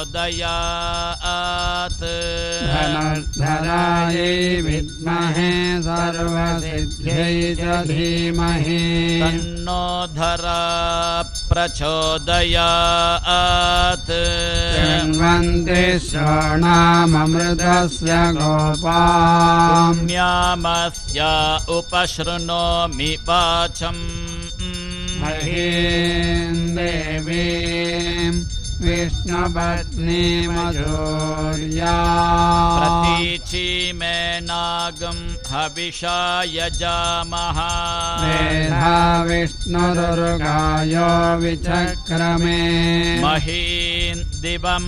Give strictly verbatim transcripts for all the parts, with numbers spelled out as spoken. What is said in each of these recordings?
प्रचोदयात् धनुर्धरायै विद्महे सर्वसिद्ध्यै च धीमहि तन्नो धरा प्रचोदयात् शृण्वन्ति श्रवणाममृतस्य गोपाम् पुण्यामस्य उपशृणोमि वाचम् महीं देवीम् विष्णुपत्नीमधुर्या प्रतीचि मे नागं हविषा यजामः मेधा विष्णुरुर्गायो विचक्रमे महीन् दिवं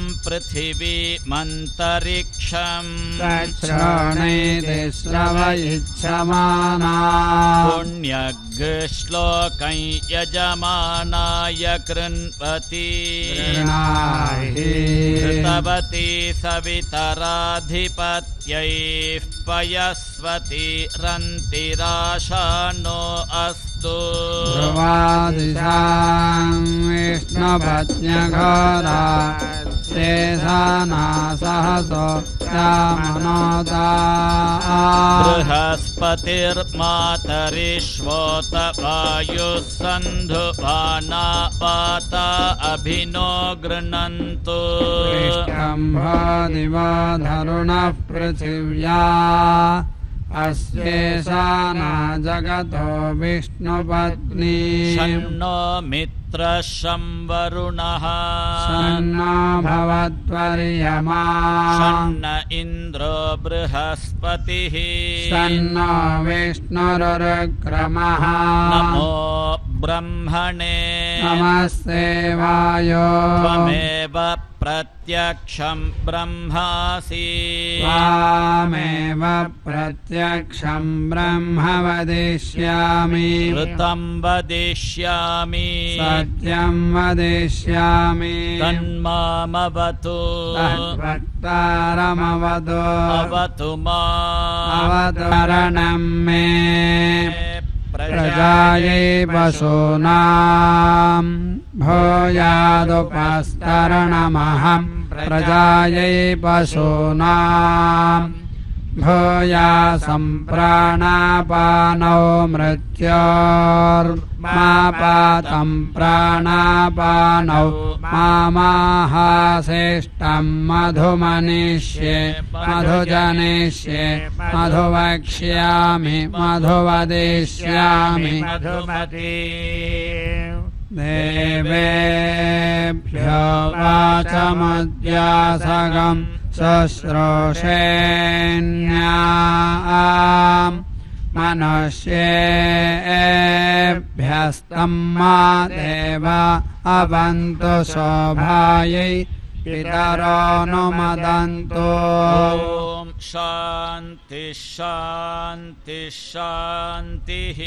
पृथिवीमन्तरिक्षम् तच्छ्रोणैति श्रवयिच्छमाना पुण्यग्श्लोकं यजमानाय कृण्वति कृतवती सवितराधिपत्यैः पयस्वती रन्तिराशानो अस्तु ध्रुवादिशां विष्णुपत्न्यघोरा शेषाना सहसो रामनोदा बृहस्पतिर्मातरिष्वोत वायुः सन्धुवाना पाता अभिनो गृह्णन्तु पृष्ठम्भोदिवो धरुणः पृथिव्या अस्येषाना जगतो विष्णुपत्नी शन्नो मित्रः शं वरुणः शन्नो भवद्वर्यमा शन्न इन्द्रो बृहस्पतिः शन्नो विष्णुरुक्रमः नमो ब्रह्मणे नमस्ते वायो त्वमेव प्रत्यक्षं ब्रह्मासि त्वामेव प्रत्यक्षं ब्रह्म वदिष्यामि ऋतं वदिष्यामि सत्यं वदिष्यामि तन्मामवतु तद्वक्तारमवतु अवतु माम् अवतरणं मे प्रजायै पशूनां भूयादुपस्तरणमहं प्रजायै पशूनां भूयासं प्राणापानौ मृत्योर्मापातं प्राणापानौ मामाहासेष्टं मधुमनिष्ये मधुजनिष्ये मधुवक्ष्यामि मधुवदिष्यामि मधुमती देवेभ्यो वाचमुद्यासगं शुश्रूषेण्याम् मनुष्येभ्यस्तं मा देव अवन्तु शोभायै पितरोऽनुमदन्तु ॐ शान्ति शान्ति शान्तिः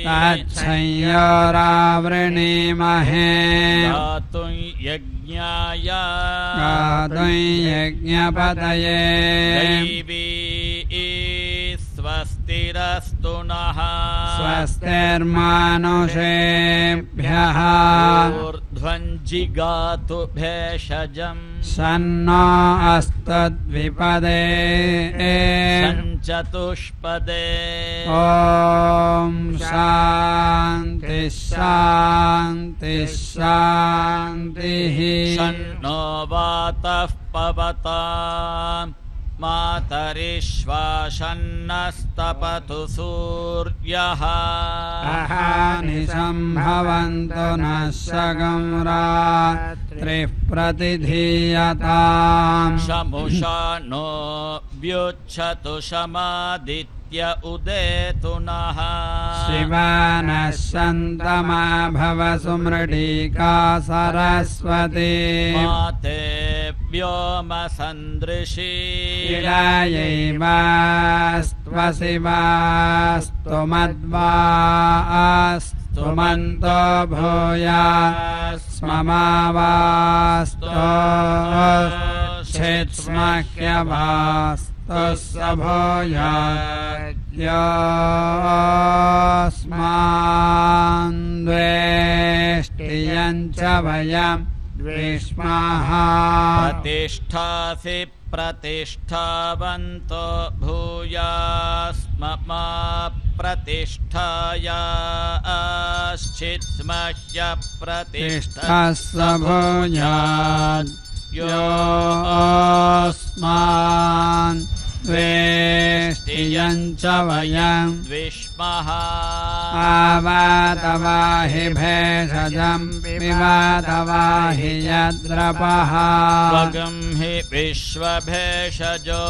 तच्छंयोरावृणीमहे गातुं यज्ञाय गातुं यज्ञपतये दैवी स्वस्तिरस्तु नः स्वस्तिर्मानुषेभ्यः ऊर्ध्वं जिगातु भेषजम् सन्नो अस्तद्विपदे सञ्चतुष्पदे ॐ शान्ति शान्ति शान्तिः शन्नो वातः पवताम् मातरिश्वासन्नस्तपतु सूर्यः अहानि सम्भवन्तु नः सगं रात्रिः प्रतिधीयताम् शमुषा नो व्युच्छतु शमादित्य उदेतु नः शिवानः सन्तमा भव सुमृडीका सरस्वती माते व्योम सन्दृशी शिवायैवास्त्वशिवास्तु मद्वास्तु मन्तो भूयास्ममावास्तो छित्स्मह्यवास्तु स भूयास्मान्द्वेष्टियं च वयम् द्विष्मः प्रतिष्ठासि प्रतिष्ठावन्तो भूयास्म मा प्रतिष्ठायाश्चित्स्मह्य प्रतिष्ठस्व तिष्ठस्व भूयात् योऽस्मान् द्वेष्टियं च वयं द्विष्मः आवातवाहि भेषजं पिबातवाहि यद्रपः स्वगं हि विश्वभेषजो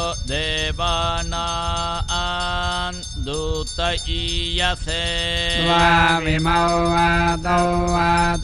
देवानां दूत ईयसे स्वामिमौ वातौ वात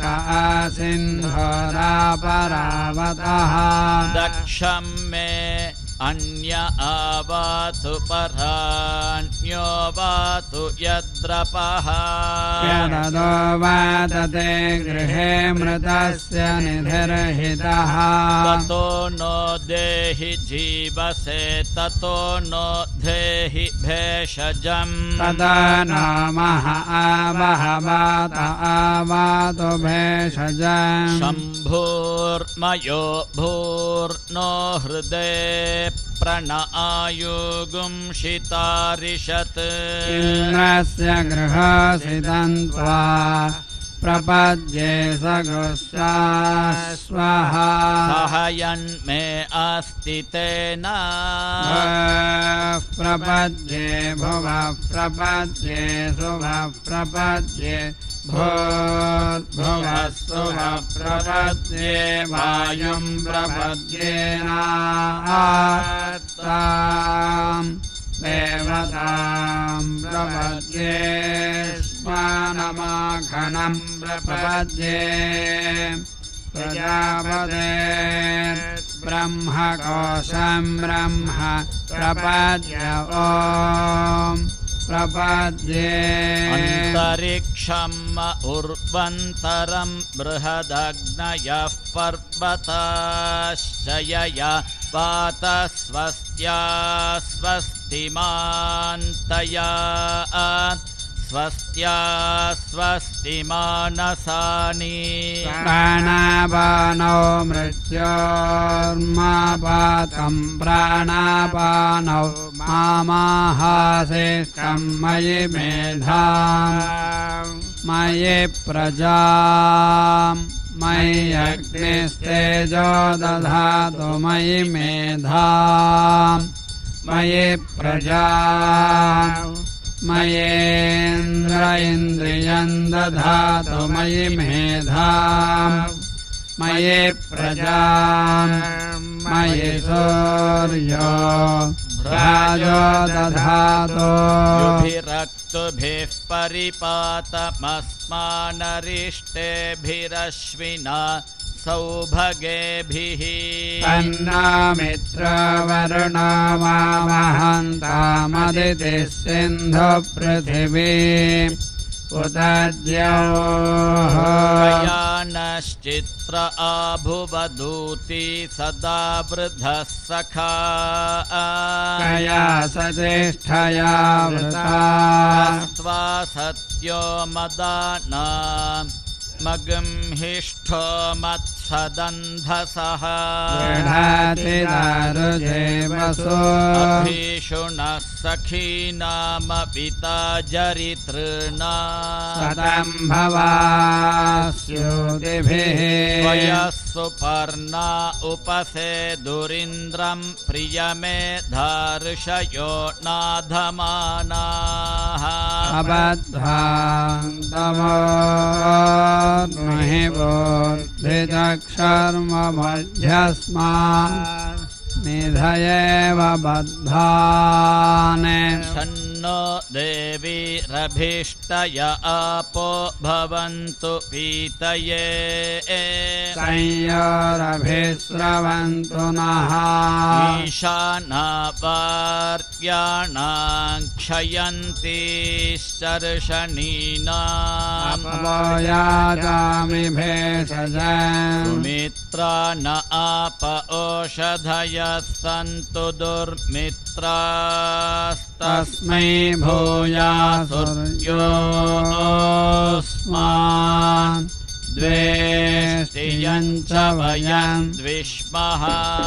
आसिन्धोरापरावतः दक्षं मे अन्य आवातु परान्यो वातु यद्रपः यदो वातते गृहे मृतस्य निधिर्हितः ततो नो देहि जीवसे ततो नो देहि भेषजम् तदा नामः आवह वात आवातु भेषजम् शम्भूर्मयो भूर्नो हृदे प्रण आयुगुंशितारिषत् इन्द्रस्य गृहसितं त्वा प्रपद्ये स गुस्सास्वः सहयन्मे अस्ति तेन भुवः प्रपद्ये भुवः प्रपद्ये सुभः प्रपद्ये भूर्भुवः सुभः प्रपद्ये वायुं प्रपद्येनात्ताम् देवतां प्रपद्ये श्वानमाखनं प्रपद्ये प्रजापते ब्रह्मकोशं ब्रह्म प्रपद्य ॐ प्रपद्ये अन्तरिक्षम् उर्वन्तरं बृहदग्नयः पर्वताश्चयया वातस्वस्त्या स्वस्तिमान्तया स्वस्त्या स्वस्तिमानसानि प्राणापानौ मृत्योर्मापातं प्राणापानौ मामाहासेष्टं मयि मेधाम् मयि प्रजाम् मयि अग्निस्तेजो दधातु मयि मेधाम् मयि प्रजाम् मयेन्द्र इन्द्रियं दधातु मयि मेधाम् मयि प्रजाम् मयि सूर्यो राजो दधातु युभिरक्तुभिः परिपातमस्मानरिष्टेभिरश्विना सौभगेभिः तन्नो मित्रवरुणो वामहन्तामदितिः सिन्धु पृथिवी उत द्यौः कयानश्चित्र आभुवदूती सदा वृधः सखा कया सतिष्ठया वृता त्वा सत्यो मदाना मगं हिष्ठो मत्सदन्धसः गृह्णाति दारुजे वसो अभीषुणः सखीनाम पिता जरितॄणा सतं भवास्योतिभिः त्वयः सुपर्णा उपसेदुरिन्द्रं प्रियमेधार्षयो नाधमानाः अबद्धान्तमोर्महि बोद्धितक्षर्ममध्यस्मान् निधयेव बद्धान् शन्नो देवीरभीष्टय आपो भवन्तु पीतये संयोरभिस्रवन्तु नः ईशानावार्याणां क्षयन्तीश्चर्षणीनाम् अपवयाजामि भेषजम् सुमित्रा न आप ओषधयः सन्तु दुर्मित्रास्तस्मै भूयासुर्योऽस्मान् द्वेष्टियं च वयं द्विष्मः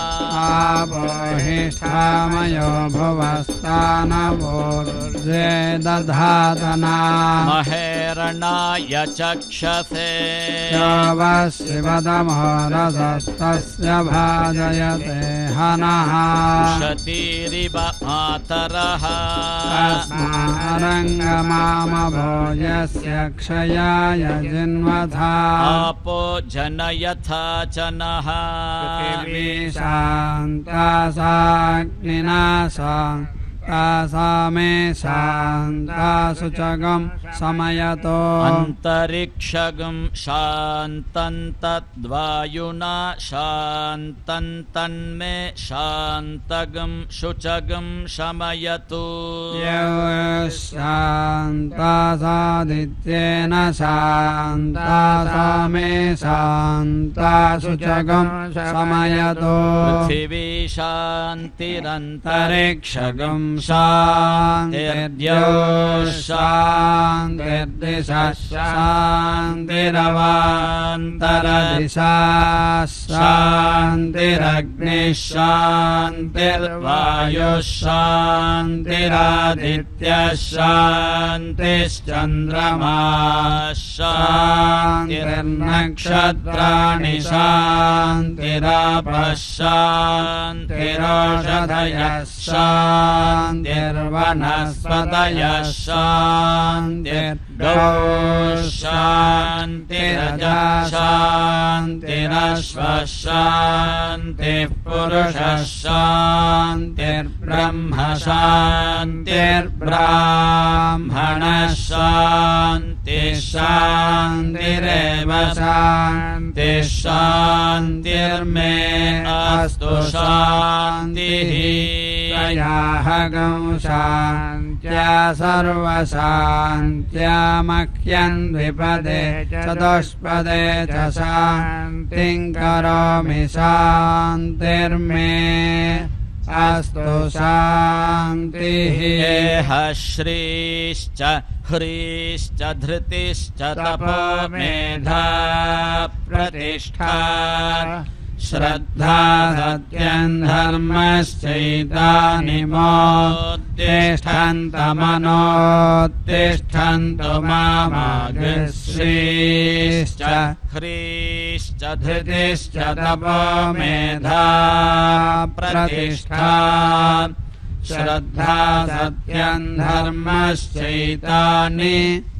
आपोहिष्ठामयो भुवस्तानवोर्जे दधातना महेरणाय चक्षसे शिवदमोरसस्तस्य भाजयते हनः शतीरिव मातरः तस्मारङ्गमामभोजस्य क्षयाय जिन्वथा आपो जनयथा च नः शान्ता साग्निना सा मे शान्ता शुचगं समयतो अन्तरिक्षगं शान्तं तद्वायुना शान्तं तन्मे शान्तगं शुचगं शमयतु शान्ता सादित्येन शान्ता सा मे शान्ता शुचगं शमयतो पृथिवी शान्तिरन्तरिक्षगं शान्तिर्द्यो शान्तिर्दिशा शान्तिरवान्तरदिशा शान्तिरग्निः शान्तिर्वायुः शान्तिरादित्यः शान्तिश्चन्द्रमा शान्तिर्नक्षत्राणि शान्तिरापः शान्तिरोषधयः शान्तिर्वनस्पतयः शान्तिर्गौः शान्तिरजा शान्तिरश्वः शान्तिः पुरुषः शान्तिर्ब्रह्म शान्तिर्ब्राह्मणः शान्तिः शान्तिरेव शान्तिः शान्तिर्मे अस्तु शान्तिः याहगं शान्त्या सर्वशान्त्या मह्यं द्विपदे चतुष्पदे च शान्तिं करोमि शान्तिर्मे अस्तु शान्तिः एह श्रीश्च ह्रीश्च धृतिश्च तपो मेधा प्रतिष्ठा श्रद्धा सत्यं धर्मश्चैतानि मोत्तिष्ठन्तमनोत्तिष्ठन्तु मामागश्रीश्च ह्रीश्च धृतिश्च तपो मेधा प्रतिष्ठा श्रद्धा सत्यं धर्मश्चैतानि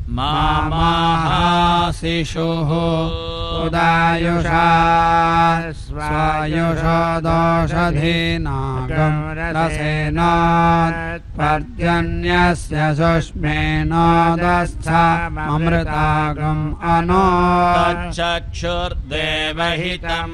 मामाहाशिषुः उदायुषा स्वायुषो दोषधीनागं रसेनोत्पर्जन्यस्य सुष्मेनोदस्थामृतागम् अनो चक्षुर्देवहितं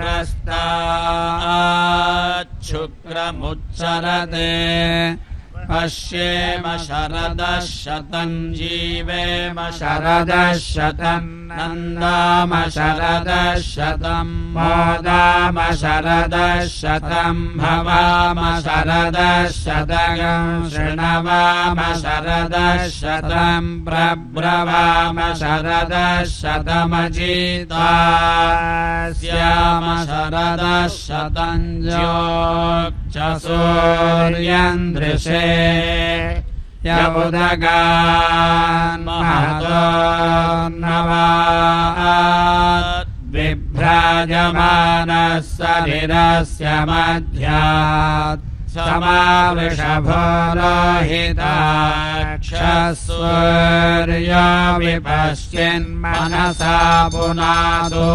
पुरस्ताच्छुक्रमुच्चरते पश्येम शरदः शतं जीवेम शरदः शतं नन्दाम शरदः शतं मोदाम शरदः शतं भवाम शरदः शतम् शृणवाम शरदः शतं प्रब्रवाम शरदः शतमजीतास्याम शरदः शतं ज्योक्च सूर्यं दृशे यमुदगान् महतो नवात् बिभ्राजमानः शरीरस्य मध्यात् समावृषभो लोहिताक्षसूर्यो विपश्चिन्मनसा पुनादो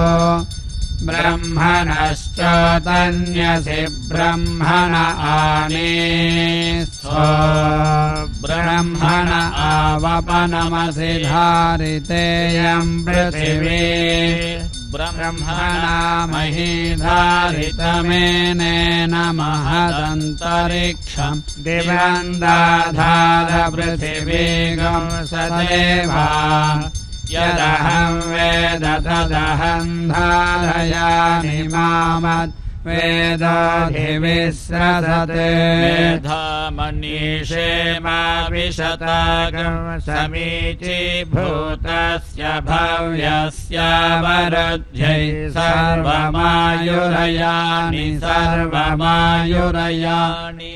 ब्रह्मणश्चोतन्यसि ब्रह्मण आनीस्थो ब्रह्मण आवपनमसि धारितेयं पृथिवी ब्रह्मणा मही धारितमेनेन महदन्तरिक्षं दिवं दाधार पृथिवीगं सदेवा यदहं वेद तदहं धारयामि मामत् वेदोऽधिविस्रसते मेधामनीषेमाविशतागं समीचीभूतस्य भव्यस्य वरुध्यै सर्वमायुरयानि सर्वमायुरयानि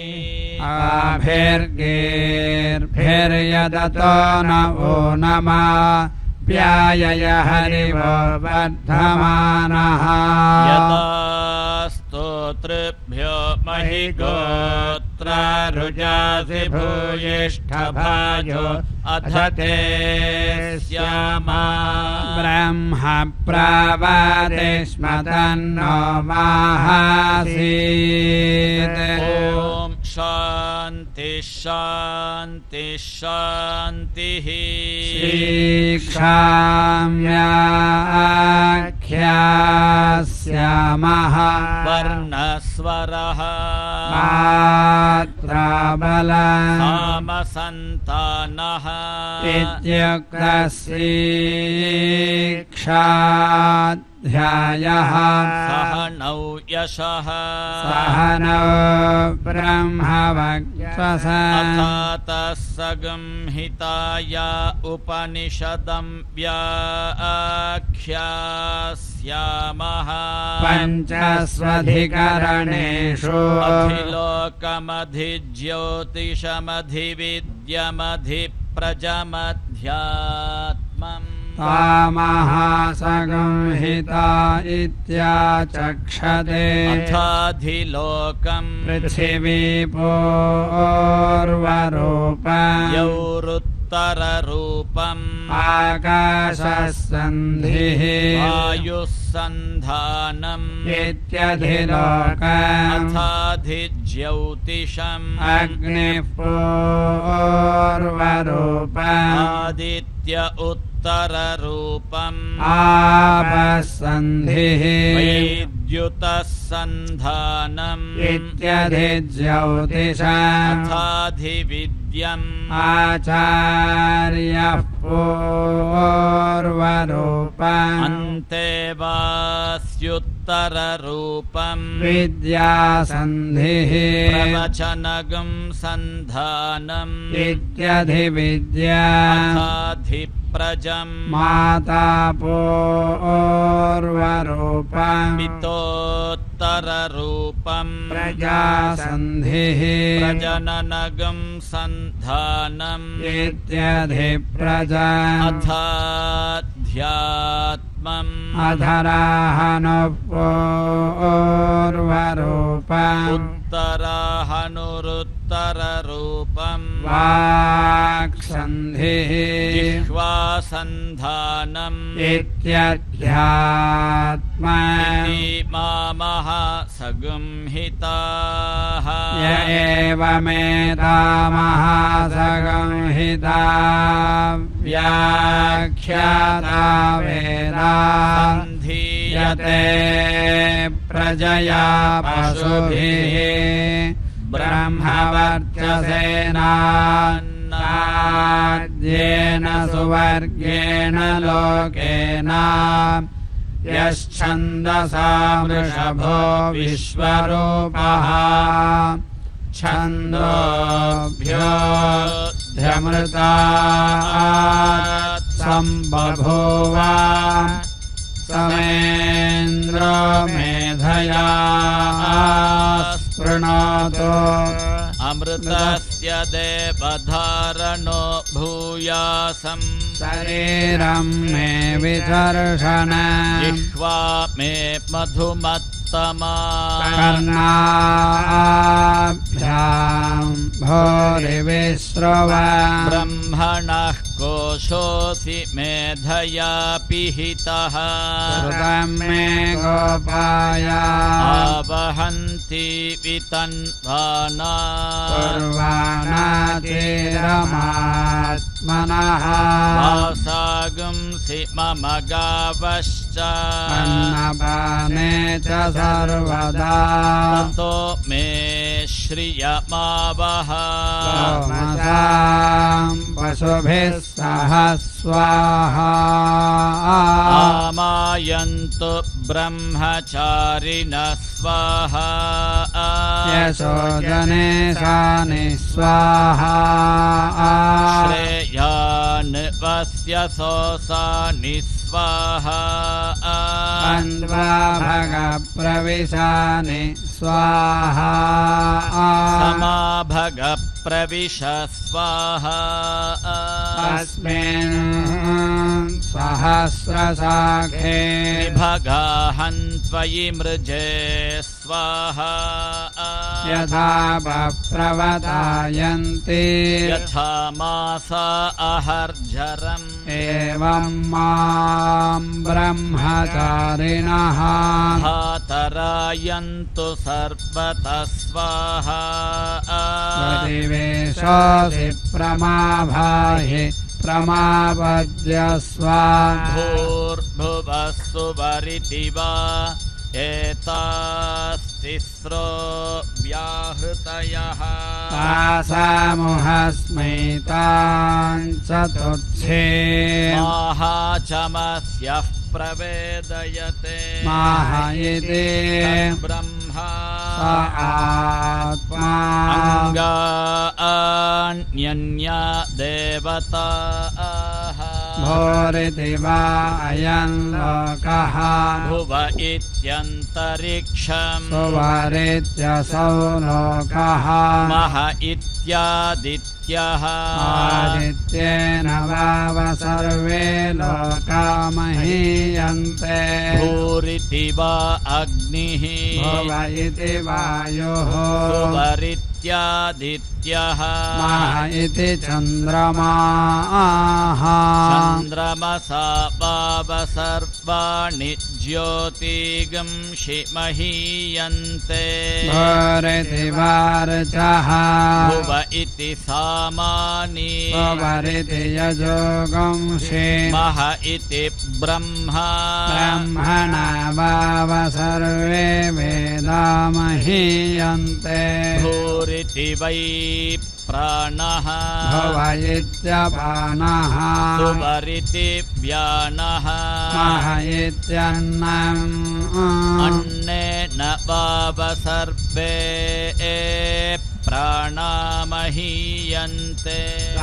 आभिर्गीर्भिर्यदतो न वो नमा प्यायय हरिवो वर्धमानः स्तोतृभ्यो महिगोत्रारुजासि भूयिष्ठभाजो अथ ते स्यामा ब्रह्म प्रवदे स्म तन्नो माहासीत् ॐ शान्ति शान्ति शान्तिः शीक्षाम्याख्यास्यामः वर्णस्वरः मात्राबलम् कामसन्तानः इत्युक्तशिक्षाध्यायः सहनौ यशः सहनौ ब्रह्मवक्षसा संहिताया उपनिषदं व्याख्यास्यामः पञ्चस्वधिकरणेषु अधिलोकमधिज्योतिषमधिविद्यमधिप्रजमध्यात्मम् तामहासंहिता इत्याचक्षते अथाधिलोकम् पृथिवीपूर्वरूपम् यौरुत्तररूपम् आकाशसन्धिः वायुस्सन्धानम् इत्यधिलोकम् अथाधिज्योतिषम् अग्निः पूर्वरूपम् आदित्य उत्तररूपम् आपस्सन्धिः वैद्युतसन्धानम् इत्यधिज्योतिषम् अथाधिविद्यम् आचार्यः पूर्वरूपम् अन्ते वास्युत्तररूपम् विद्यासन्धिः प्रवचनगं सन्धानम् इत्यधिविद्या अथाधिप्रजम् माता पूर्वरूपम् पितोत्तररूपम् प्रजासन्धिः प्रजननगं सन्धानम् इत्यधिप्रजा अथाध्यात्मम् अधराहनुः पूर्वरूपम् उत्तराहनुरुत्तररूपम् वाक्सन्धिः जिह्वासन्धानम् इत्यध्यात्मा मामहासंहिताः य एवमेतामहासंहिता व्याख्याता वेदा सन्धीयते प्रजया पशुभिः ब्रह्मवर्चसेनाद्येन सुवर्गेण लोकेन यश्छन्दसा वृषभो विश्वरूपः छन्दोभ्योऽध्यमृतात् सम्बभूव समेन्द्रो मेधया स्पृणोतु अमृतस्य देवधारणो भूयासम् शरीरं मे विचर्षण जिह्वा मे मधुमत्तमा कर्णाभ्यां भूरिविश्रव ब्रह्मणः कोशोऽसि मेधया पिहितः श्रुतं मे गोपाय आवहन्ति वितन्वाना कुर्वाणाचिरमात्मनः वासागुंसि मम गावश्च अन्नपाने च सर्वदा ततो मे श्रियमावह सोमसां पशुभिः सह स्वाहा आमायन्तु ब्रह्मचारिणः स्वाहा यशो जने शानि स्वाहा श्रेयान् वस्य सोसानि स्वाहा अन्वा भग प्रविशानि स्वाहा समाभग प्रविश स्वाहा अस्मिन् सहस्रशाखे विभगाहं त्वयि मृजे स्वाहा यथा प्रवतायन्ति यथा मासा अहर्जरम् एवं मां ब्रह्मचारिणः धातरायन्तु सर्वतः स्वाहा प्रतिवेशोऽसि प्रमाभाहि प्रमापद्यस्व भूर्भुवः सुवरिति वा एतास्तिस्रो व्याहृतयः तासामुहस्मै तान् चतुर्थे माहाचमस्यः प्रवेदयते माह इति ब्रह्मा स आत्मा अङ्गान्यन्या देवताः भूरिति वा अयं लोकः भुव इत्यन्तरिक्षम् सुवरित्यसौ लोकः मह इत्यादित्यः आदित्येन वाव सर्वे लोका महीयन्ते भूरिति वा अग्निः भुव इति वायुः सुवरित्यादित्यः मह इति चन्द्रमाः चन्द्रमसा वाव सर्वाणि ज्योतिगंषि महीयन्ते भूरिति वार्चः भुव इति सामानि सुवरिति यजोगंषि मह इति ब्रह्मा ब्रह्मणा वाव सर्वे वेदा महीयन्ते भूरिति वै प्राणः भव इत्यपानः सुवरिति व्यानः मह इत्यन्नम् अन्नेन वाव सर्वे प्राणामहीयन्ते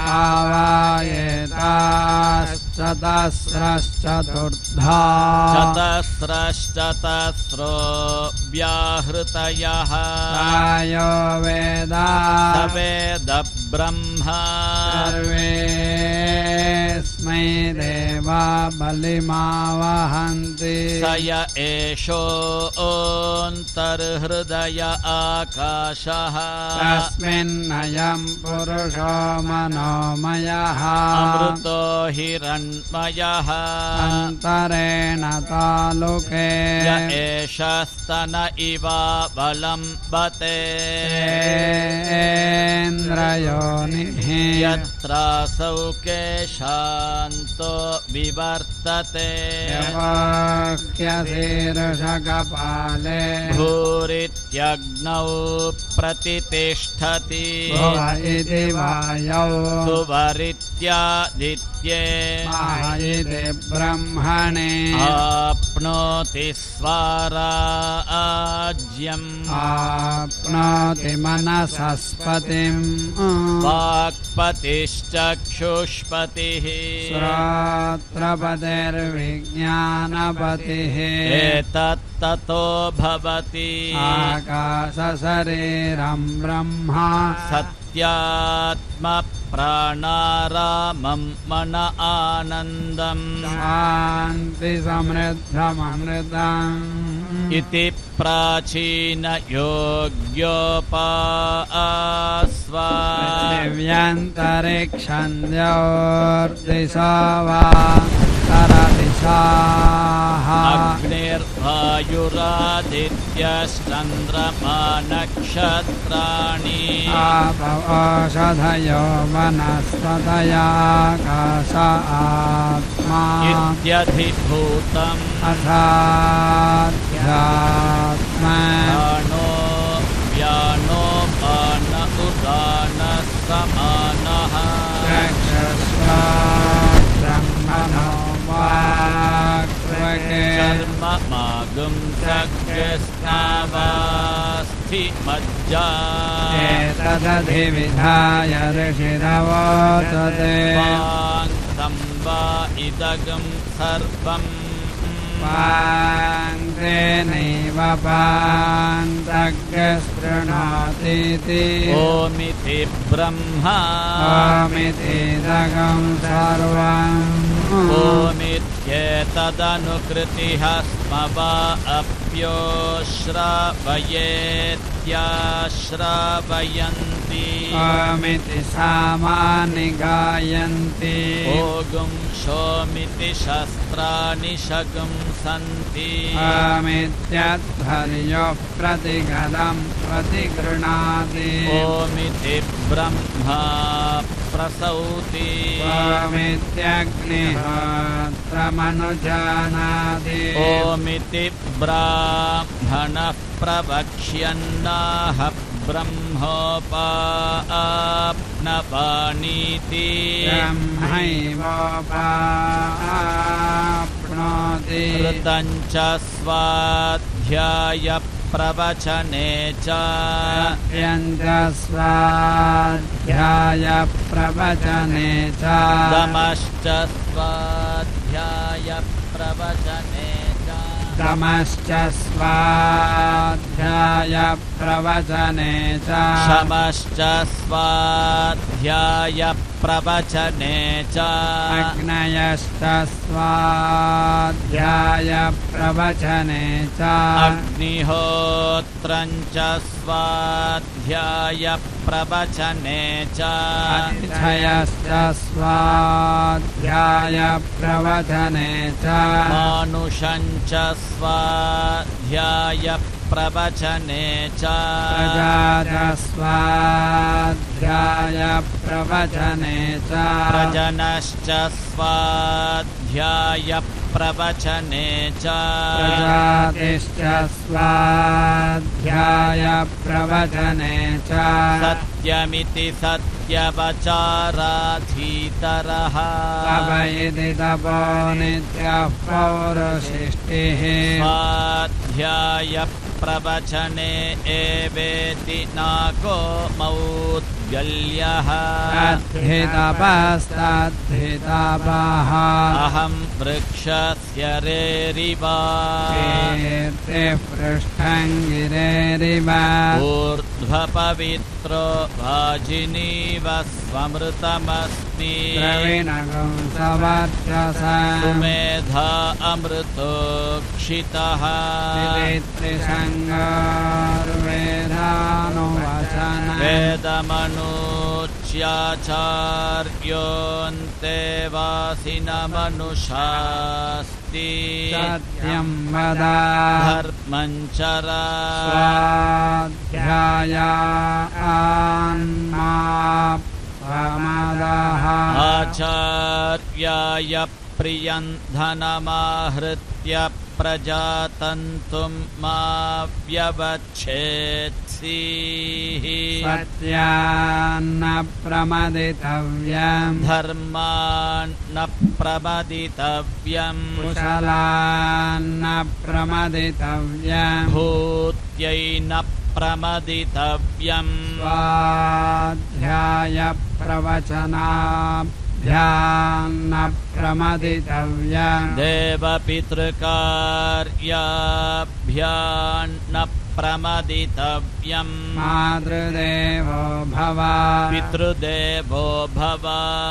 तावायेताश्चतस्रश्चतुर्धा चतस्रश्चतस्रो व्याहृतयः आयो वेदा सवेद ब्रह्मा सर्वेस्मै देवा बलिमावहन्ति स य एषोऽन्तर्हृदय आकाशः तस्मिन्नयं पुरुषो मनोमयः अमृतो हिरण्मयः अन्तरेण तालुके य एष स्तन इवावलम्बते इन्द्रयोनिः यत्रासौ केशान्तो विवर्तते यवाक्यशीर्षकपाले भूरित्यग्नौ प्रतितिष्ठति भुव इति वायौ सुवरित्यादित्ये मह इति ब्रह्मणे आप्नोति स्वाराज्यम् आप्नोति मनसस्पतिम् वाक्पतिश्चक्षुष्पतिः श्रोत्रपतिर्विज्ञानपतिः एतत्ततो भवति आकाशशरीरं ब्रह्मा सत्यात्मप्राणारामं मन आनन्दम् शान्तिसमृद्धममृतम् इति प्राचीनयोग्योपास्वा दिव्यन्तरिक्षन्द्योर्दिशा वा तरदिशाः अग्निर्वायुरादित्यश्चन्द्रमा नक्षत्राणि औषधयो वनस्पतयाकाश आत्मा इत्यधिभूतम् अथाध्यात्मा प्राणो व्यानो मान उदानः समानः चक्षुष्वा ब्रह्मणो वाक्प्रके कर्म मागुं सग्स्नावास्थि मज्जा एतदधिविधाय ऋषिरवोचते वाङ् वा इदगं सर्वम् वाङ् तेनैव पान्तज्ञस्पृणोतीति ओमिति ब्रह्मा ओमितीदगं सर्वम् ओमित्येतदनुकृतिः स्म वा अप्योश्रावयेत्याश्रावयन्ति ओमिति सामानि गायन्ति ओगुं शोमिति शस्त्राणि शगुं सन्ति ओमित्यध्वर्यो प्रतिगलं प्रतिगृह्णाति ओमिति ब्रह्मा प्रसौति ओमित्यग्निहोत्रमनुजानाति ओमिति ब्राह्मणः प्रवक्ष्यन्नाह ब्रह्मोपाप्नवानीति ब्रह्मैवोपाप्नोति ऋतं च स्वाध्याय प्रवचने च यञ्च स्वाध्याय प्रवचने च दमश्च स्वाध्याय प्रवचने च दमश्च स्वाध्याय प्रवचने च शमश्च स्वाध्याय प्रवचने च अग्नयश्च स्वाध्याय प्रवचने च अग्निहोत्रं च स्वाध्याय प्रवचने च अतिथयश्च स्वाध्याय प्रवचने च मानुषं च स्वाध्याय प्रवचने च प्रजा स्वाध्याय प्रवचने च प्रजनश्च स्वाध्याय प्रवचने च प्रजातिश्च स्वाध्याय प्रवचने च सत्यमिति सत्यवचाराधीतरः तवैति तपो नित्यः पौरुषिष्टिः स्वाध्याय प्रवचने एवेति नाको मौद्गल्यः तद्धितपस्तद्धितपः अहं वृक्षस्य रेरिवा कीर्तिः पृष्ठं गिरेरिव ऊर्ध्वपवित्रो भाजिनीव स्वमृतमस्मि द्रविणगं सवर्चसा सुमेधा अमृतोक्षितः त्रिसङ्गार्वेदानुवचन वेदमनूच्याचार्योऽन्ते वासिनमनुषास्ति सत्यं वद धर्मं चरा स्वाध्यायान्मा प्रमदः आचार्याय प्रियं धनमाहृत्य प्रजातन्तुं मा व्यवच्छेत्सीः सत्यान्न प्रमदितव्यम् धर्मान्न प्रमदितव्यम् कुशलान्न प्रमदितव्यम् भूत्यै न प्रमदितव्यम् स्वाध्याय प्रवचनाभ्यान्न प्रमदितव्यम् देवपितृकार्याभ्यान्न प्रमदितव्यम् मातृदेवो भव पितृदेवो भव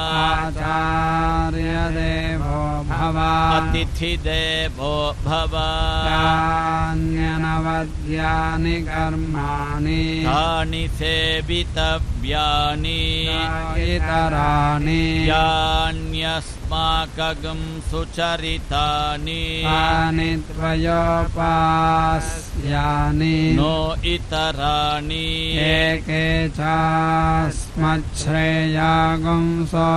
आचार्यदेवो भव अतिथिदेवो भव तान्यनवद्यानि कर्माणि तानि सेवितव्यानि इतराणि यान्यस्माकं सुचरितानि तानि त्वयोपास्यानि नो इतराणि एके चास्मच्छ्रेयागुंसो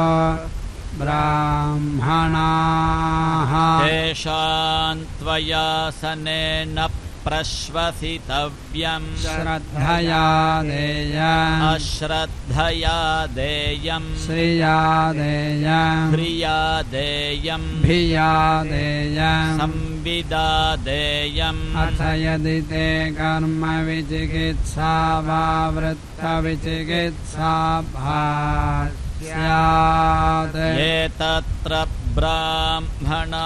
ब्राह्मणाः तेषां त्वयासनेन अप्रश्वसितव्यम् श्रद्धया देयम् अश्रद्धया देयम् श्रिया देयम् ह्रिया देयम् भिया देयम् संविदा देयम् अथ यदि ते कर्म विचिकित्सा वा वृत्तविचिकित्सा स्यात् एतत्र ब्राह्मणा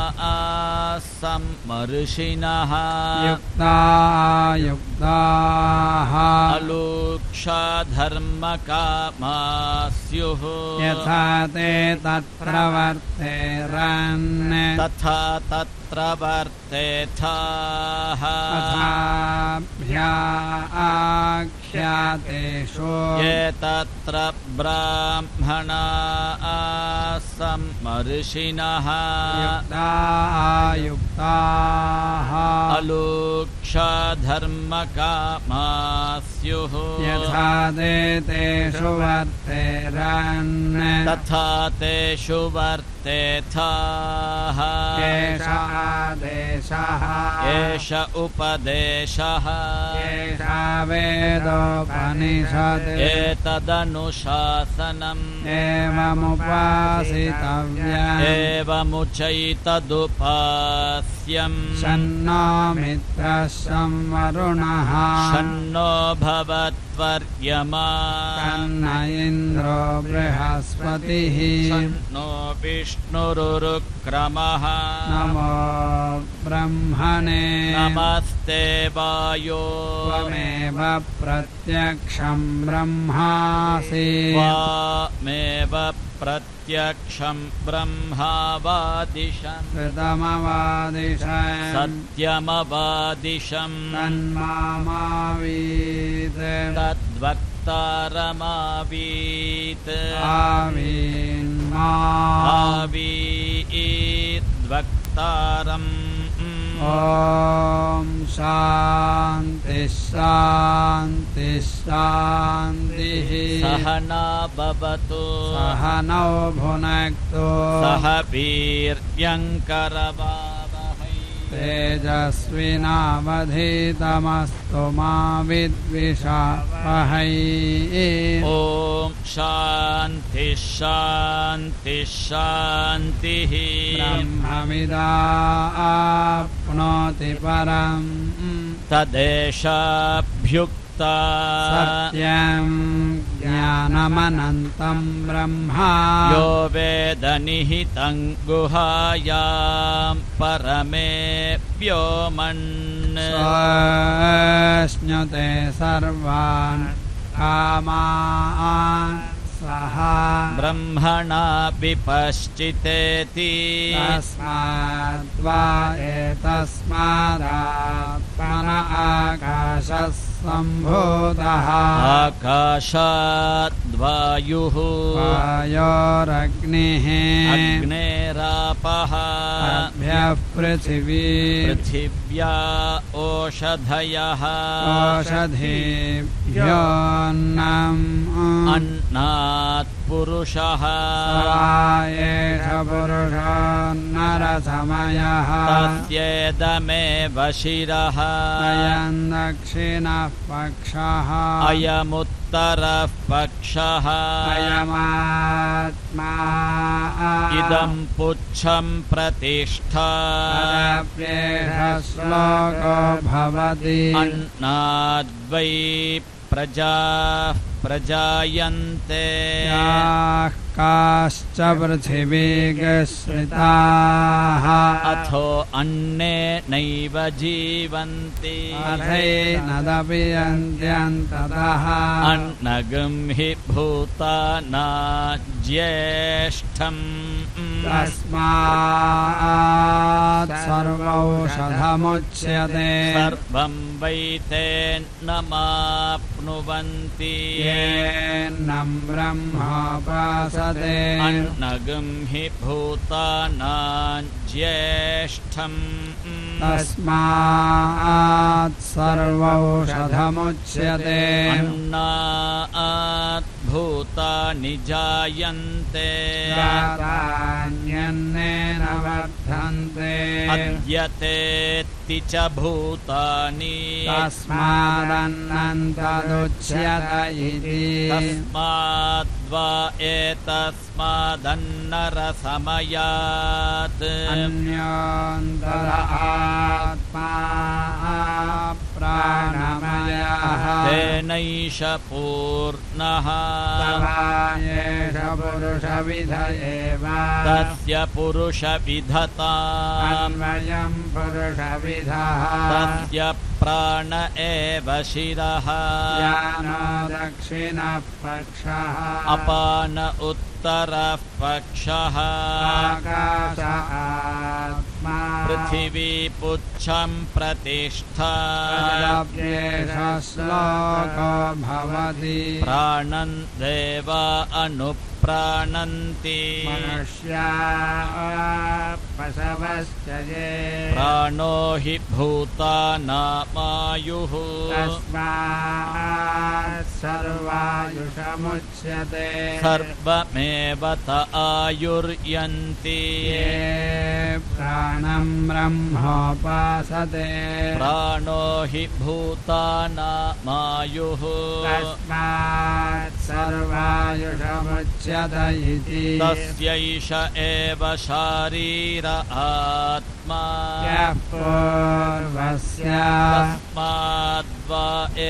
सम्मर्षिणः युक्ता युक्ताः अलूक्षा धर्मकामा स्युः यथा ते तत्र वर्तेरन् तथा तत्र वर्तेथाः तथाभ्या आख्यातेषु ये तत्र ब्राह्मणा सम्मर्षिणः युक्ता युक्ताः अलूक्षा धर्मकामा स्युः यथा ते तेषु वर्तेरन् तथा तेषु वर्तेथाः एष आदेशः एष उपदेशः एषा वेदोपनिषत् एतदनुशासनम् एवमुपासितव्यम् एवमुचैतदुपास्यम् शन्नो मित्रः संवरुणः शन्नो भवत्वर्यमा तन्न इन्द्रो बृहस्पतिः शन्नो विष्णुरुरुक्रमः नमो ब्रह्मणे नमस्ते वायो त्वमेव प्रत्यक्षं ब्रह्मासि त्वामेव प्रत्यक्षं ब्रह्मावादिशम् कृतमवादिशम् सत्यमवादिशम् तन्मामावीत् तद्वक्तारमावीत् आवीन्मा आवीद्वक्तारम् ॐ शान्ति शान्ति शान्तिः सहना भवतु सहनौ भुनक्तु सह वीर्यङ्करवावहै तेजस्विनावधीतमस्तु मा विद्विषावहै ॐ शान्ति शान्ति शान्तिः ब्रह्मविदाप्नोति परम् तदेशाभ्युक्ता सत्यं ज्ञानमनन्तं ब्रह्मा यो वेदनिहितं गुहायां परमे व्योमन् स्नुते सर्वान् कामान् सः ब्रह्मणा विपश्चितेति तस्माद्वा एतस्मादात्मन आकाशः सम्भूतः आकाशाद्वायुः वायोरग्निः अग्नेरापः अभ्यः पृथिवी पृथिव्या ओषधयः ओषधीभ्योऽन्नम् अन्नात् पुरुषः एष पुरुषोन्नरसमयः तस्येदमेव शिरः अयं दक्षिणः पक्षः अयमुत्तरः पक्षः अयमात्मा इदं पुच्छं प्रतिष्ठा अदप्येष श्लोको भवति अन्नाद्वै प्रजाः प्रजायन्ते याः काश्च पृथिवीगश्रिताः अथो अन्नेनैव जीवन्ति अथैनदपि यन्त्यन्ततः अन्नगं हि भूतानाज्येष्ठम् तस्मात् सर्वौषधमुच्यते सर्वं वै तेन्नमाप्नुवन्ति येन्नं ब्रह्मोपासते अन्नगं हि भूतानाज्येष्ठम् तस्मात् सर्वौषधमुच्यते अन्नात् भूतानि जायन्ते जातान्यन्नेन वर्धन्ते अद्यते वेत्ति च भूतानि तस्मादन्नन्तदुच्यत इति तस्माद्वा एतस्मादन्नरसमयात् अन्योऽन्तर आत्मा प्राणमयः तेनैष पूर्णः एष पुरुषविध एव तस्य पुरुषविधता अन्वयं पुरुषविधः तस्य प्राण एव शिरः यानो दक्षिणः पक्षः अपान उत्तरः पक्षः आकाश आत्मा पृथिवी पुच्छं प्रतिष्ठा तदप्येष श्लोको भवति प्राणं देवा अनुप्राणन्ति मनुष्या पशवश्च ये प्राणो हि भूतानामायुः तस्मात् सर्वायुषमुच्यते सर्वमेव त आयुर्यन्ति ये प्राणं ब्रह्मोपासते प्राणो हि भूतानामायुः तस्मात् सर्वायुषमुच्यत इति तस्यैष एव शारीर आत्मा यः पूर्वस्य तस्माद्वा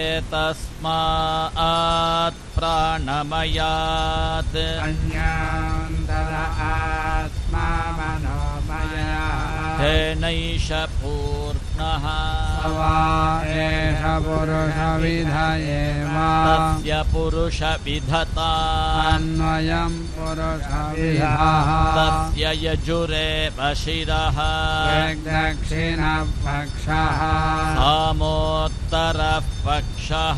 एतस्मात् प्राणमयात् अन्यान्तर आत्मा मनोमयः तेनैष पूर्णः वा एष पुरुषविध एव तस्य पुरुषविधता अन्वयं पुरुषविधः तस्य यजुरेव शिरः दक्षिणः पक्षः सामोत्तरः पक्षः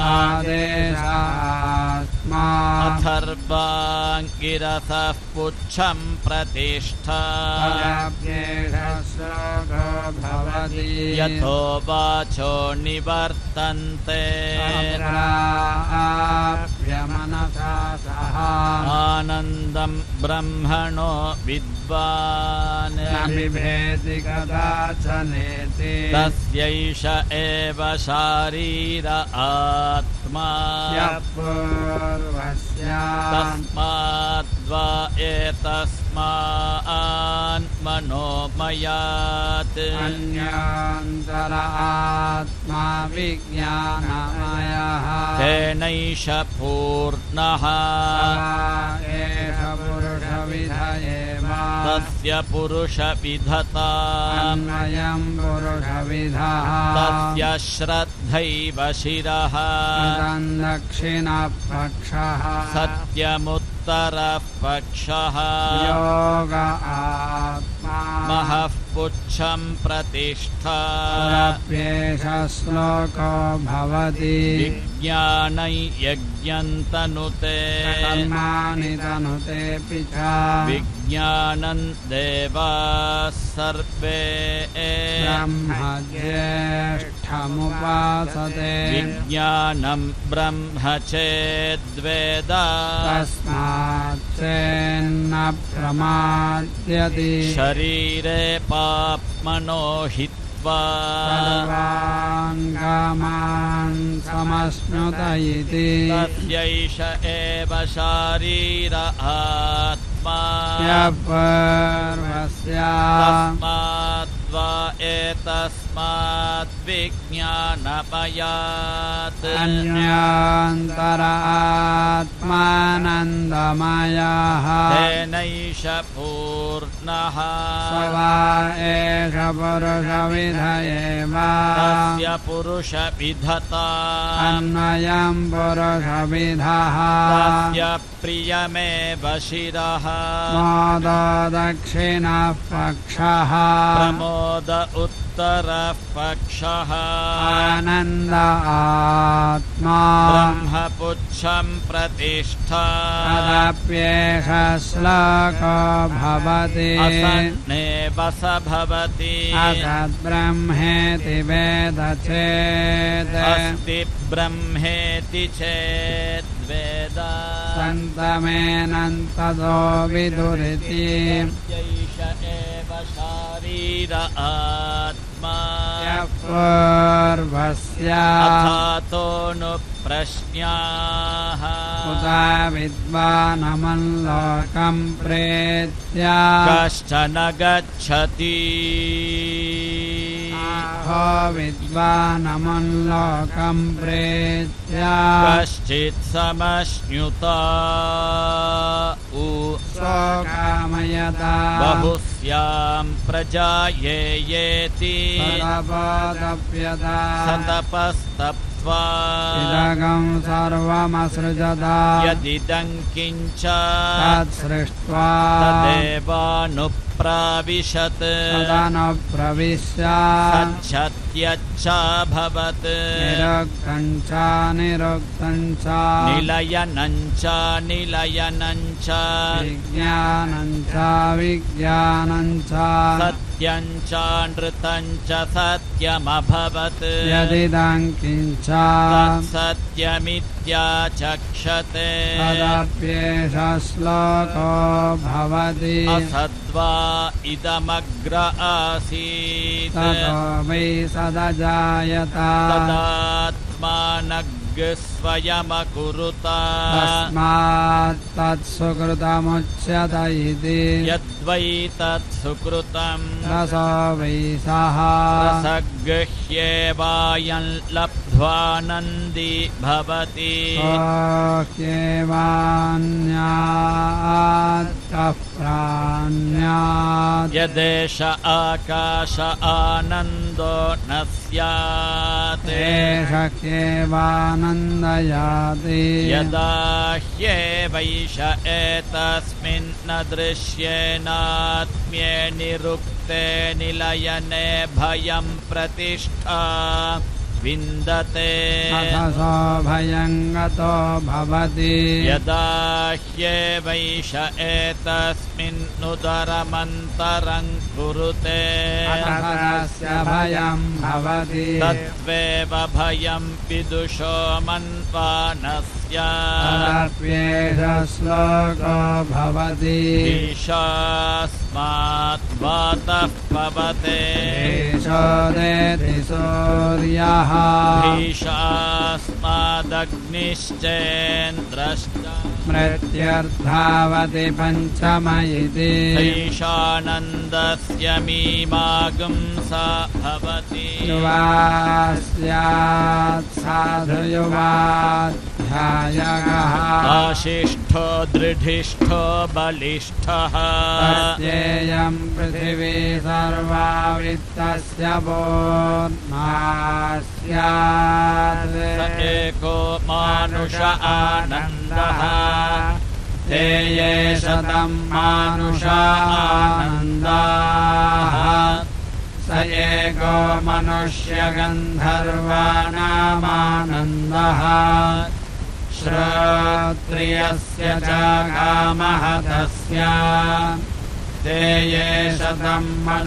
आदेशात्मा अथर्वाङ्गिरसः पुच्छं प्रतिष्ठा तदप्येष श्लोको भवति यथो वाचो निवर्तन्ते तत्राप्यमनसा सह आनन्दं ब्रह्मणो विद्वान् न बिभेति कदाचनेति तस्यैष एव शारीर आत्मा यः पूर्वस्य तस्माद्वा एतस्मान् मनोमयात् अन्यान्तर आत्मा विज्ञानमयः तेनैष पूर्णः एष पुरुषविध एव तस्य पुरुषविधता अन्वयं पुरुषविधः तस्य श्रद्धैव शिरः दक्षिणः पक्षः सत्यमुत्तरः पक्षः योग आत्मा महः पुच्छं प्रतिष्ठा तदप्येष श्लोको भवति विज्ञानै यज्ञन्तनुते कर्माणि तनुतेऽपि च विज्ञानं देवाः सर्वे ब्रह्मज्येष्ठमुपासते विज्ञानं ब्रह्म चेद्वेद तस्मात् चेन्न प्रमाद्यति शरीरे पाप्मनो हित्वा सर्वाङ्गमान् समश्नुत इति तस्यैष एव शारीर आत्मा यः पूर्वस्य तस्माद्वा एतस्माद् विज्ञानमयात् अन्यान्तर आत्मानन्दमयः तेनैष पूर्णः स वा एष पुरुषविध एव तस्य पुरुषविधता अन्वयं पुरुषविधः तस्य प्रियमेव शिरः मोदो दक्षिणः पक्षः प्रमोद उत्तरः पक्षः आनन्द आत्मा ब्रह्मपुच्छं प्रतिष्ठा तदप्येष श्लोको भवति असन्नेव स भवति असद्ब्रह्मेति वेद चेत् अस्ति ब्रह्मेति चेद्वेद सन्तमेनन्ततो विदुरिति यैष एव शारीर आत्मा पूर्वस्य अथातो नु प्रश्न्याः उत विद्वानमल्लोकं प्रेत्य कश्चन गच्छति आहो विद्वानमल्लोकं प्रेत्य कश्चित् समश्नुता उ स्वकामयता बहुस्यां प्रजायेयेति तदपदप्यता सतपस्तप्त्वा इदगं सर्वमसृजता यदिदं किञ्च तत्सृष्ट्वा तदेवानुप्राविशत् तदनुप्रविश्य सच्छत्यच्चाभवत् निरुक्तं च निरुक्तं च निलयनं च निलयनं च विज्ञानं च विज्ञानं च सत्यं च नृतं च सत्यमभवत् यदिदं किञ्च तत्सत्यमित्याचक्षते तदप्येष श्लोको भवति असद्वा इदमग्र आसीत् ततो वै सदजायत तदात्मानग् स्वयमकुरुत तस्मात् तत्सुकृतमुच्यत इति यद्वै तत्सुकृतं रसो वै सः रसगृह्येवायं लब्ध्वानन्दी भवति सोऽह्येवान्यात् कः प्राण्यात् यदेष आकाश आनन्दो न स्यात् एष ह्येवानन्दयाति यदा ह्येवैष एतस्मिन् न दृश्येनात्म्ये निरुक्ते निलयने भयं प्रतिष्ठा विन्दते अथ सोऽभयं गतो भवति यदा ह्येवैष एतस्मिन्नुदरमन्तरं कुरुते तस्य भयं भवति तत्त्वेव भयं विदुषो मन्वानस्य तदप्येष श्लोको भवति ईशास्मात् वातः पवते ईशोदेति सूर्यः ईशास्मादग्निश्चेन्द्रश्च मृत्युर्धावति पञ्चम इति ईशानन्दस्य मीमागुं सा भवति युवा स्यात् साधु युवाध्यायगः आशिष्ठो दृढिष्ठो बलिष्ठः तस्येयं पृथिवी सर्वा वित्तस्य पूर्णा स्यात् स एको मानुष आनन्दः ते ये शतं मानुष आनन्दाः स एको मनुष्यगन्धर्वाणामानन्दः श्रोत्रियस्य च कामः तस्य ते ये शतं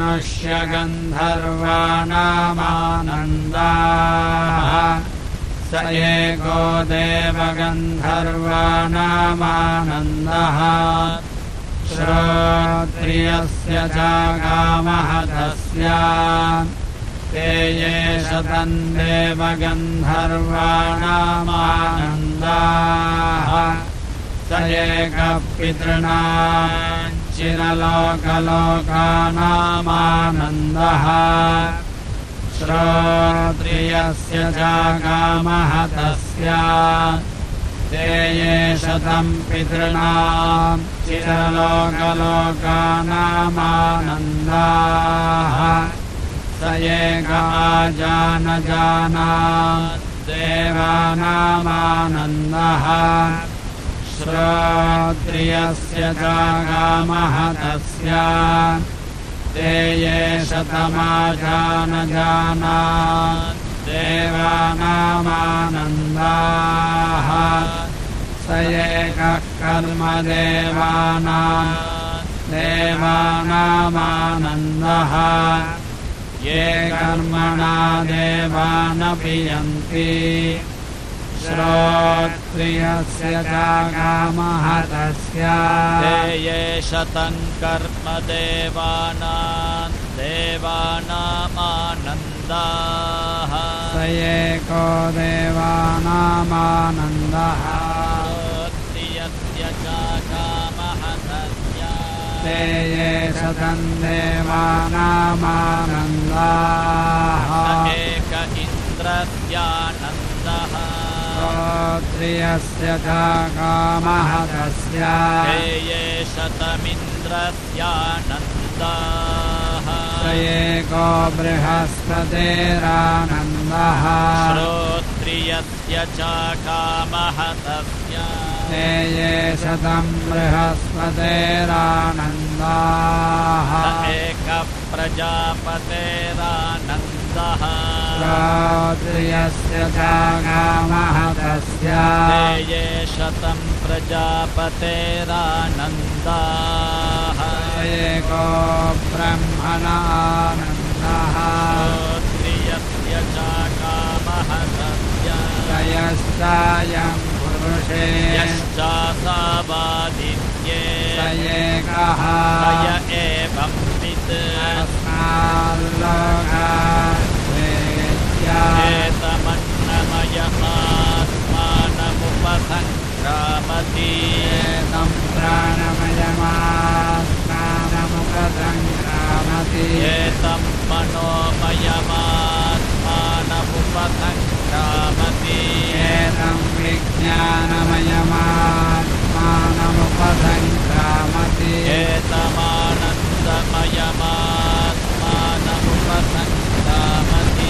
मनुष्यगन्धर्वाणामानन्दाः स एको देवगन्धर्वाणामानन्दः श्रोत्रियस्य च कामः तस्य ते ये शतं देवगन्धर्वाणामानन्दाः स एकः पितॄणां चिरलोकलोकानामानन्दः श्रोत्रियस्य च कामः तस्य ते ये शतं पितॄणां चिरलोकलोकानामानन्दाः स एक आजानजानात् देवानामानन्दः श्रोत्रियस्य च कामः तस्य ते ये शतमाजानजानात् देवानामानन्दाः स एकः कर्मदेवानां देवानामानन्दः ये कर्मणा देवानपि यन्ति श्रोत्रियस्य च कामः तस्य ते ये शतं कर्म देवानां देवानामानन्दाः स एको देवानामानन्दः श्रोत्रियस्य च कामहतस्य ते ये शतं देवानामानन्दाः स एक इन्द्रस्यानन्दः श्रोत्रियस्य च कामहतस्य ते ये शतमिन्द्रस्यानन्दाः स एको बृहस्पतिरानन्दः श्रोत्रियस्य च कामहतस्य ते ये शतं बृहस्पतिरानन्दाः स एकः प्रजापतेरानन्दः श्रोत्रियस्य च कामहतस्य ते ये शतं प्रजापतेरानन्दाः एको ब्रह्मणानन्दः श्रोत्रियस्य च कामहतस्य यश्चायं पुरुषे यश्चासावादित्ये स एकः स य एवं वित् एतमन्नमयमात्मानमुपसङ्क्रामति एतं प्राणमयमात्मानमुपसङ्क्रामति एतं मनोमयमात्मानमुपसङ्क्रामति एतं विज्ञानमयमात्मानमुपसङ्क्रामति एतमानन्दमयमात्मानमुपसङ्क्रामति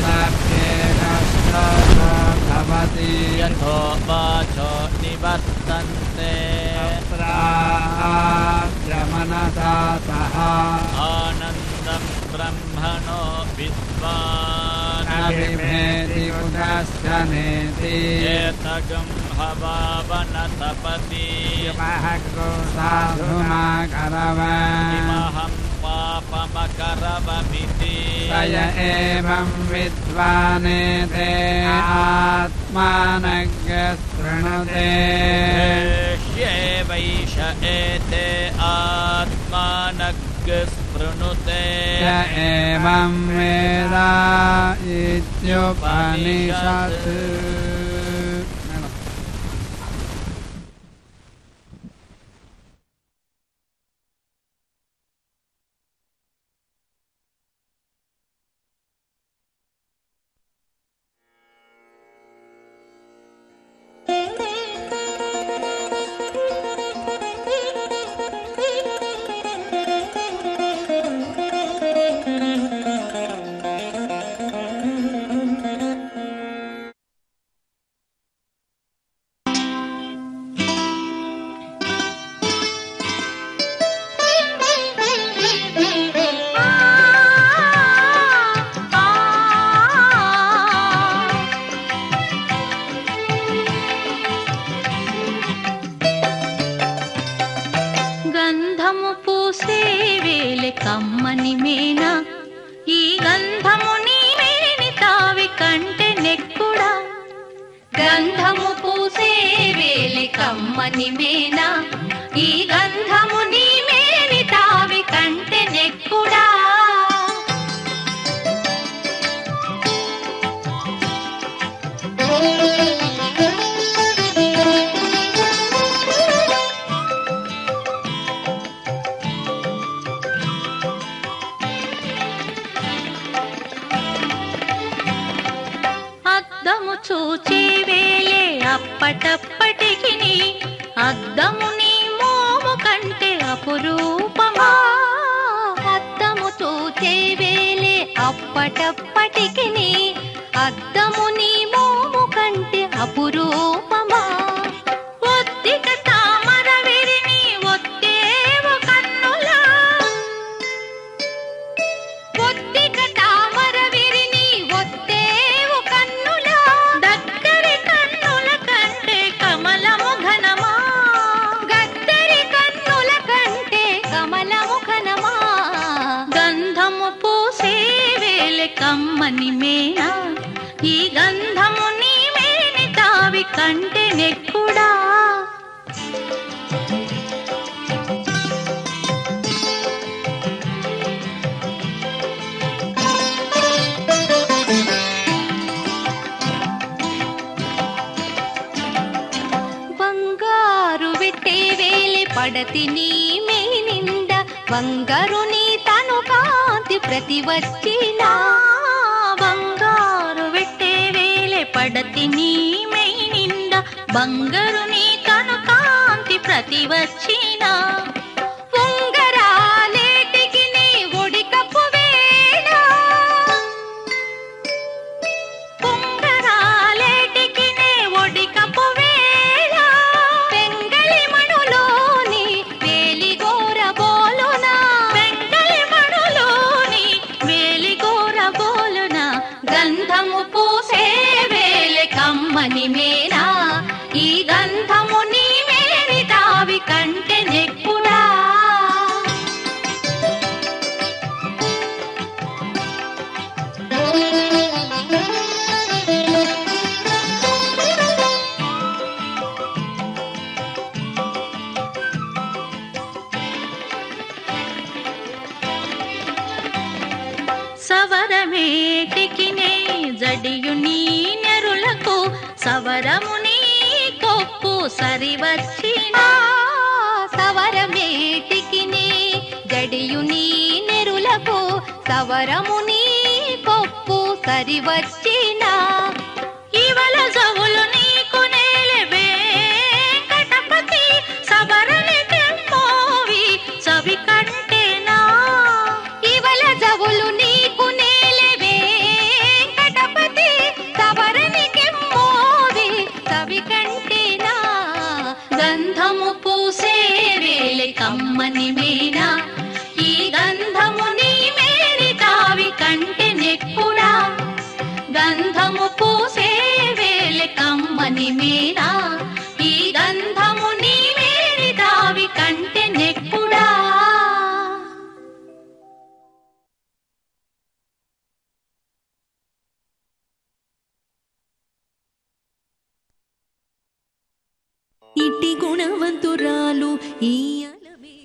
भवति यथो वाचो निवर्तन्ते मनसा सह आनन्दं ब्रह्मणो विद्वान् अभिभेति उदस्य नेति एतगं हवावनतपति साधुमा करवन् किमहं पापमकरवमिति स य एवं विद्वानेते आत्मानज्ञशृणुते वैष एते आत्मानज्ञस्पृणुते य एवं वेद इत्युपनिषत् కమ్మని మేనా ఈ గంధము నీ మేని తావి కంటే నెక్కుడా గంధము పూసే వేలి కమ్మని మేనా ఈ గంధము నీ మేని తావి కంటే నెక్కుడా చూచే వేలే అప్పటప్పటికిని అద్దము నీ మోము కంటే అపురూపమా అద్దము చూచే వేలే అప్పటప్పటికిని అద్దము నీ మోము కంటే అపురూపమా ఒత్తిక తామర విరిని ఒత్తేవు కన్నులా ఒత్తిక తామర విరిని ఒత్తేవు కన్నులా దగ్గరి కన్నుల కంటే కమలము ఘనమా గద్దరి కన్నుల కంటే కమలము ఘనమా గంధము పూసే వేలే కమ్మని మేనా ఈ గంధము నీ మేని తావి కంటే నెక్కుడా పడతి నీ మేనింద బంగారు నీ తను కాంతి ప్రతి వచ్చినా బంగారు వెట్టే వేలే పడతి నీ మేనింద బంగారు నీ తను కాంతి ప్రతి వచ్చినా ఉంగరాలేటికి నీ ఒడి కప్పు వేళ ఉంగరాలేటికి నీ ఒడి కప్పు వేళ పెంగళి మణులోని వేలిగోర బోలున పెంగళి మణులోని వేలిగోర బోలున గంధము పూసే వేలే కమ్మని మేనా ఈ గంధము నీ మేని తావి కంటే నెక్కుడా సవరమేటికి నే జడియు నీ నెరులకు సవరము నీ కొప్పు సరివచ్చినా సవరమేటికి నీ జడియు నీ నెరులకు సవరము నీ కొప్పు సరివచ్చినా ఇవల జవులు నీకు నేలే వెంకటపతి సవరని తెమ్మోవి సవి కంటేనా ఇవల జవులు నీకు నేలే వెంకటపతి సవరని కెమ్మోవి సవి కంటేనా గంధము పూసే వేలే కమ్మని మేనా ఈ గంధము నీ మేని తావి కంటే నెక్కుడా గంధము పూసే వేలే కమ్మని మేనా ఈ గంధము నీ మేని తావి కంటే నెక్కుడా ఇటి గుణవంతురాలు ఈ అలమే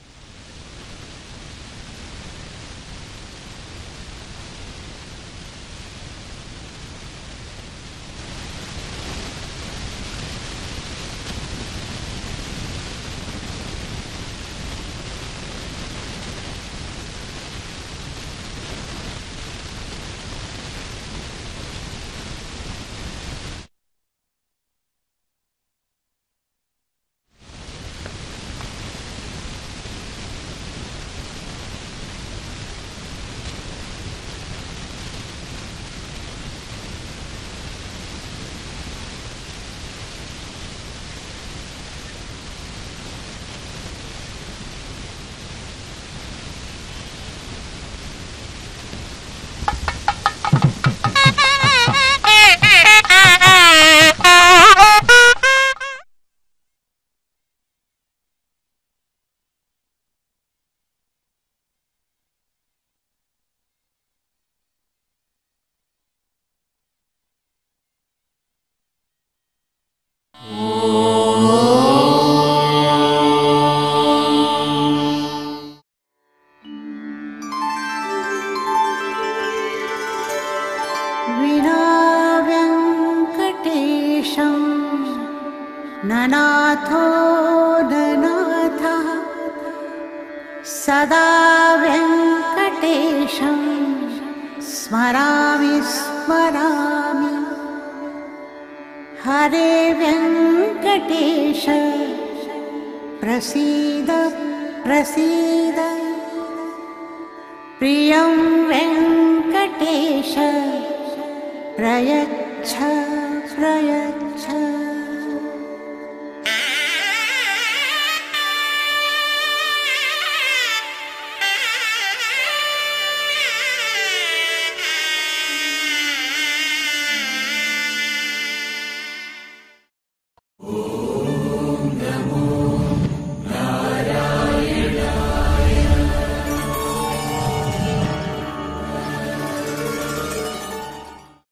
ननाथो ननाथः सदा वेङ्कटेशं स्मरामि स्मरामि हरे वेङ्कटेश प्रसीद प्रसीद प्रियं वेङ्कटेश प्रयच्छ प्रयच्छ